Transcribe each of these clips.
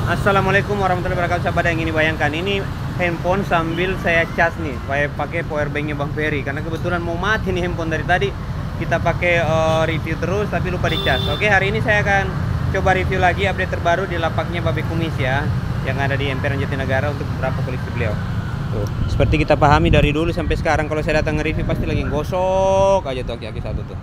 Assalamualaikum warahmatullahi wabarakatuh. Sahabat, yang ini bayangkan ini handphone sambil saya cas nih, pakai powerbanknya Bang Ferry karena kebetulan mau mati nih handphone dari tadi. Kita pakai review terus tapi lupa dicas. Oke, hari ini saya akan coba review lagi update terbaru di lapaknya Babe Kumis ya, yang ada di Emperan Jatinegara untuk beberapa koleksi beliau. Tuh, seperti kita pahami dari dulu sampai sekarang kalau saya datang nge-review pasti lagi gosok aja tuh aki-aki satu tuh.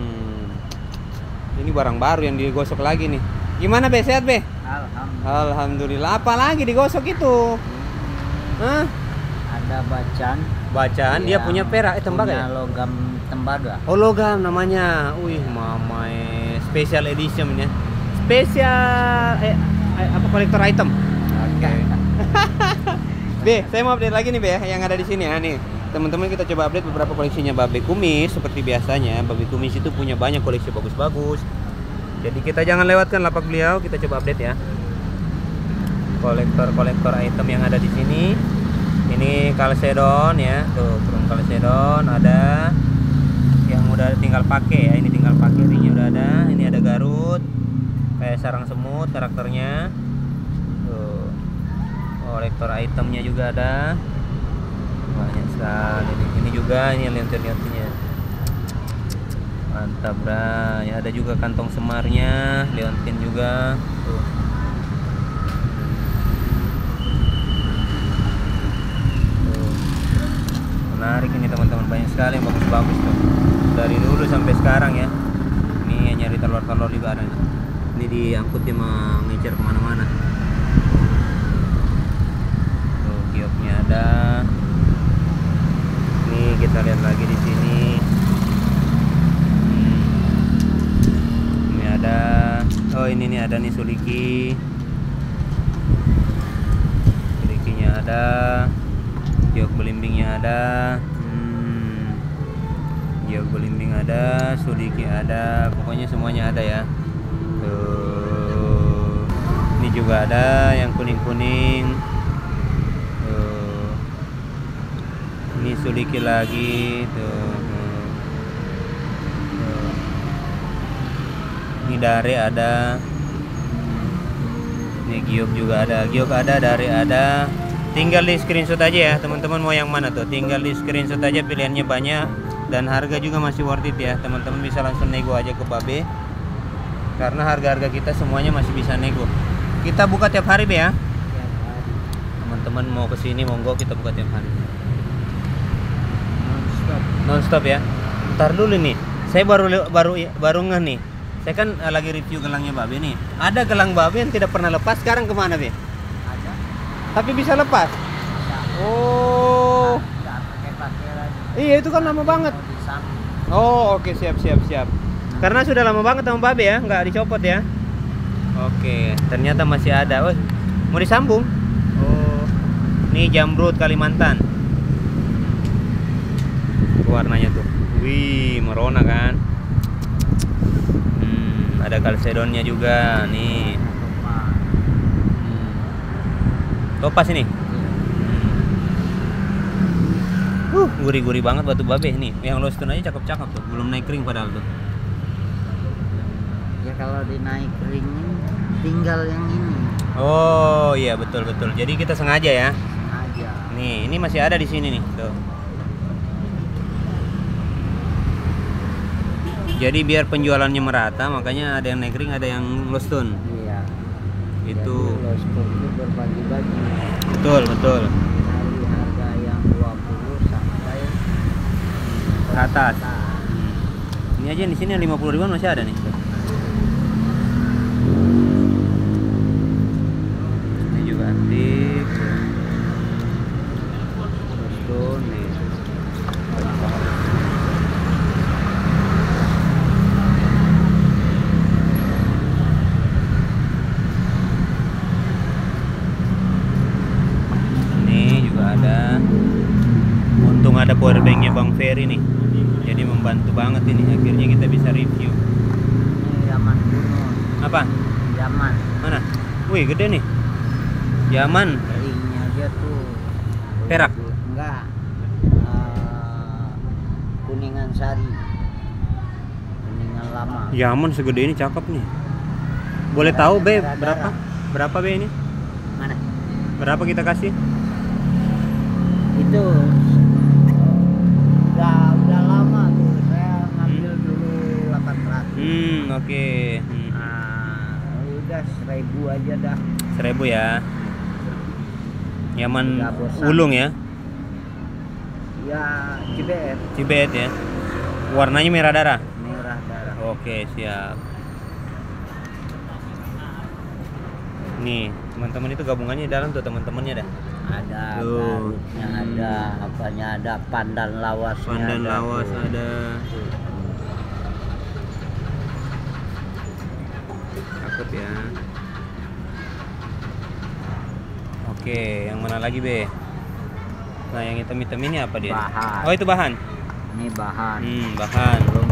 Ini barang baru yang digosok lagi nih. Gimana Be, sehat Be? Alhamdulillah. Apa lagi digosok itu? Hah? Ada Bacaan dia punya perak, tembaga ya? Logam tembaga. Oh, logam namanya. Wih, mamae special edition ya. Spesial apa kolektor item. Oke. Be, saya mau update lagi nih Be yang ada di sini ya nih. Teman-teman, kita coba update beberapa koleksinya Babe Kumis. Seperti biasanya, Babe Kumis itu punya banyak koleksi bagus-bagus. Jadi kita jangan lewatkan lapak beliau, kita coba update ya. Kolektor item yang ada di sini. Ini Calcedon ya, tuh Chrome Calcedon ada yang udah tinggal pakai ya, ini tinggal pakai, ringnya udah ada. Ini ada Garut kayak sarang semut karakternya. Tuh. Kolektor itemnya juga ada. Banyak sekali. Ini juga ini liontin-liontinnya. Mantap bra. Ya, ada juga kantong semarnya, liontin juga. Tuh. Menarik ini teman-teman, banyak sekali yang bagus-bagus tuh. Dari dulu sampai sekarang ya. Ini nyari telur-telur juga ada nih. Ini diangkut dia mengejar kemana-mana. Tuh, gioknya ada. Ini kita lihat lagi di sini. Ini ada. Oh, ini nih ada nih suliki. Sulikinya ada. Giok belimbingnya ada. Giok belimbing ada, suliki ada, pokoknya semuanya ada ya. Tuh. Ini juga ada yang kuning-kuning. Tuh. Ini suliki lagi tuh. Tuh. Ini dare ada. Ini giok juga ada. Giok ada, dare ada. Tinggal di screenshot aja ya teman-teman, mau yang mana tuh, tinggal di screenshot aja, pilihannya banyak dan harga juga masih worth it ya teman-teman. Bisa langsung nego aja ke Babe karena harga-harga kita semuanya masih bisa nego. Kita buka tiap hari Be ya teman-teman, mau kesini monggo, kita buka tiap hari non-stop ya. Ntar dulu nih, saya baru ngeh nih, saya kan lagi review gelangnya Babe nih. Ada gelang Babe yang tidak pernah lepas, sekarang kemana Be? Tapi bisa lepas. Oh. Iya, itu kan lama banget. Oh, oke, siap. Karena sudah lama banget sama Babe ya, nggak dicopot ya. Oke, ternyata masih ada. Oh, mau disambung. Oh. Ini Jamrud Kalimantan. Warnanya tuh. Wih, merona kan. Ada Calcedonnya juga nih. Topas ini. Gurih-gurih banget batu Babe nih. Yang Lostun aja cakep-cakep tuh. Belum naik ring padahal tuh. Ya kalau dinaik ring tinggal yang ini. Oh iya, betul. Jadi kita sengaja ya. Sengaja. Nih, ini masih ada di sini nih. Tuh. Jadi biar penjualannya merata, makanya ada yang naik ring, ada yang Lostun. Iya. Itu Lostun itu berbagi-bagi. Betul. Dari harga yang 20 sampai ke atas. Ini aja di sini 50 ribuan masih ada nih. Ini juga antik. Lostun nih. Untung ada powerbanknya Bang Ferry nih, jadi membantu banget ini, akhirnya kita bisa review. Ini Yaman kuno. Apa? Yaman. Mana? Wih, gede nih. Yaman. Ringnya aja tuh Perak? Enggak. Kuningan Sari. Kuningan lama. Yaman segede ini cakep nih. Boleh tahu Be berapa? Berapa Be ini? Mana? Berapa kita kasih? Itu udah lama tuh. Saya ngambil dulu 800. Oke. Udah 1000 aja dah. 1000 ya. Nyaman Nggak bosan. ulung ya. Ya, Cibet. Cibet ya. Warnanya merah darah. Merah darah. Oke, siap. Nih, teman-teman itu gabungannya di dalam tuh teman-temannya dah. Ada Tuh. garutnya, ada apanya, ada pandan lawasnya. Pandan ada lawas tuh. ada. Cakep ya. Oke, yang mana lagi be? Nah, yang hitam-hitam ini apa dia? Bahan. Oh, itu bahan. Ini bahan. Bahan. Belum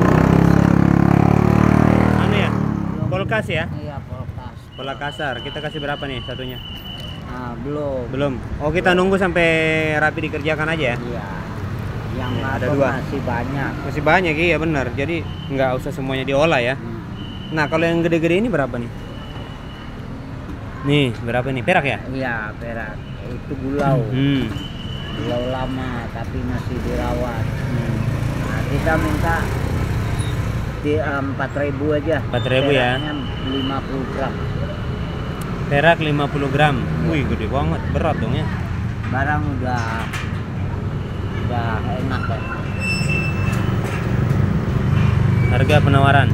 Mana ya? Polkas ya? Iya, polkas. Pola kasar. Kita kasih berapa nih satunya? Nah, belum. Belum. Oh, kita nunggu sampai rapi dikerjakan aja ya? Iya. Yang Ya, ada ada dua. masih banyak. Masih banyak iya benar. Jadi nggak usah semuanya diolah ya. Nah, kalau yang gede-gede ini berapa nih? Nih, berapa nih? Perak ya? Iya, perak. Itu gulau. Gulau lama tapi masih dirawat. Nah, kita minta di 4.000 aja. 4.000 ya. Peraknya 50 gram. Perak 50 gram. Wih, gede banget. Berat dong ya. Barang udah enak kan. Harga penawaran.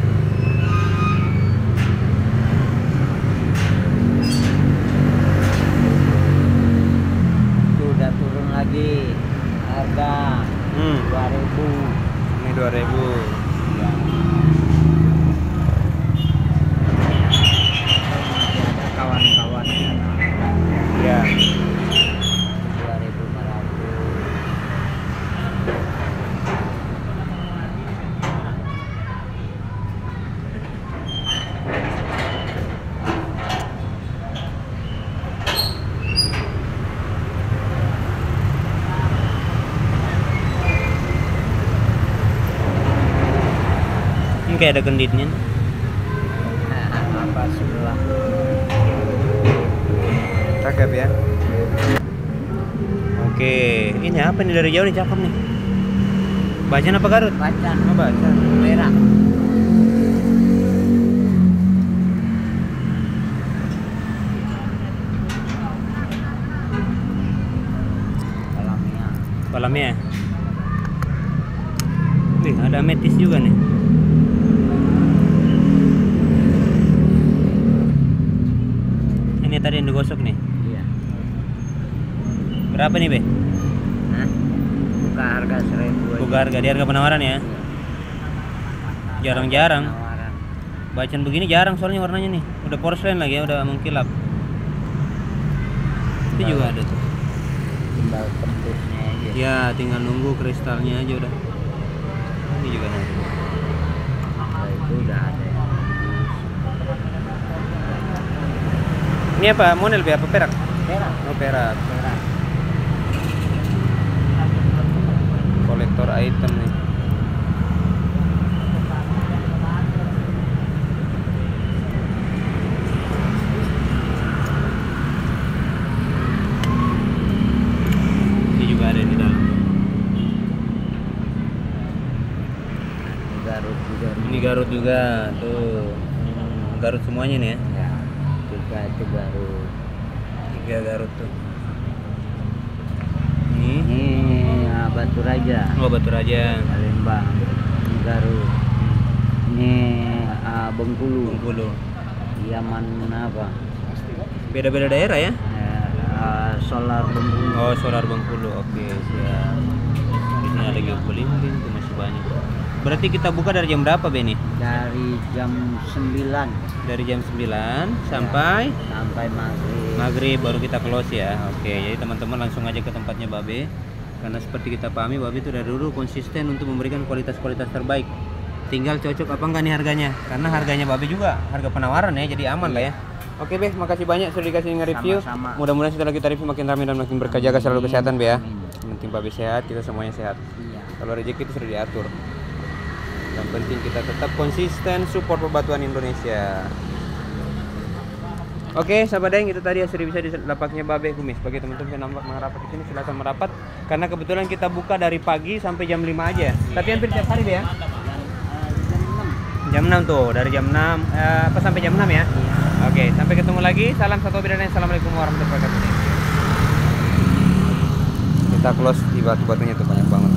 Itu udah turun lagi harga 2.000. Ini 2.000. Ya. Masih ada kawan-kawannya. Ya. 2.500. Ini kayak ada kenditnya. Apa sebelah? Cakep ya. Oke, ini apa nih dari jauh nih cakep nih. Bacaan apa Garut? Bacan. Oh, bacaan. Merah. Alamiah. Kolamnya. Wih, ada ametis juga nih. Ini tadi yang digosok nih. Iya. Berapa nih, Be? Hah? Buka harga 1.000 aja. Buka harga, di harga penawaran ya. Jarang-jarang. Penawaran. Bacaan begini jarang soalnya warnanya nih. Udah porselen lagi ya, udah mengkilap. Itu juga ada tuh. Tinggal tembusnya aja. Ya, tinggal nunggu kristalnya aja udah. Ini juga ada. Nah, itu udah ada yang tembus. Ini apa? Monel Be? Apa perak? Merah. Oh, perak. Merah. Kolektor item nih. Ini juga ada di dalam. Garut juga. Ini Garut juga tuh. Garut semuanya nih ya. Ya. Juga itu Garut. 3 Garut tuh. Ini Ini Batu Raja. oh Batu Raja. Palembang. Ini Garut. Ini Bengkulu. Bengkulu. Yaman apa? Beda-beda daerah ya. Solar Bengkulu. Oh, Solar Bengkulu. Oke, siap. Di sini ada geopolimbing tuh masih banyak. Berarti kita buka dari jam berapa, Be nih? Dari jam 9 Dari jam 9 sampai sampai maghrib. maghrib baru kita close ya. Oke, jadi teman-teman langsung aja ke tempatnya Babe. Karena seperti kita pahami, Babe itu dari dulu konsisten untuk memberikan kualitas-kualitas terbaik. Tinggal cocok apa enggak nih harganya. Karena harganya Babe juga harga penawaran ya, jadi aman lah ya. Oke, Be, makasih banyak sudah dikasih nge-review. Sama-sama. Mudah-mudahan setelah kita review makin ramai dan makin berkah. Jaga selalu kesehatan, Be ya. Amin. Yang penting Babe sehat, kita semuanya sehat. Iya. Kalau rezeki itu sudah diatur. Yang penting kita tetap konsisten support perbatuan Indonesia. Oke, sahabat Daeng, itu tadi hasil bisa di lapaknya Babe Kumis. Bagi teman-teman yang merapat di sini silakan merapat karena kebetulan kita buka dari pagi sampai jam 5 aja. Tapi hampir tiap hari Be, ya. Jam 6. Jam 6 tuh, dari jam 6 apa sampai jam 6 ya? Oke, sampai ketemu lagi. Salam satu bidana. Assalamualaikum warahmatullahi wabarakatuh. Kita close di batu-batunya tuh banyak banget.